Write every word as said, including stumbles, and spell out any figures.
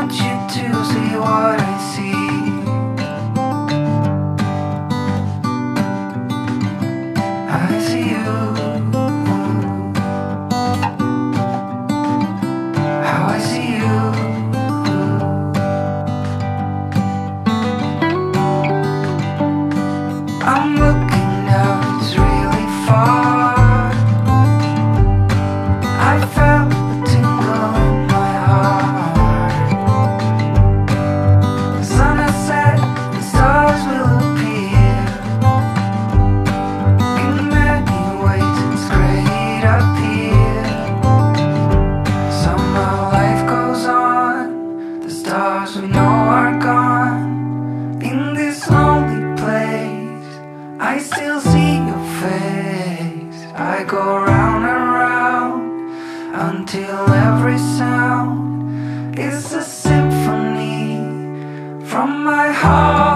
want you to see what I see. I see you. How I see you. I'm looking out, it's really far. I felt a tingle in my heart. The sun has set, the stars will appear. In many ways it's great up here. Somehow life goes on. The stars we know are gone. In this lonely place I still see your face. I go round and round until every sound is a symphony from my heart.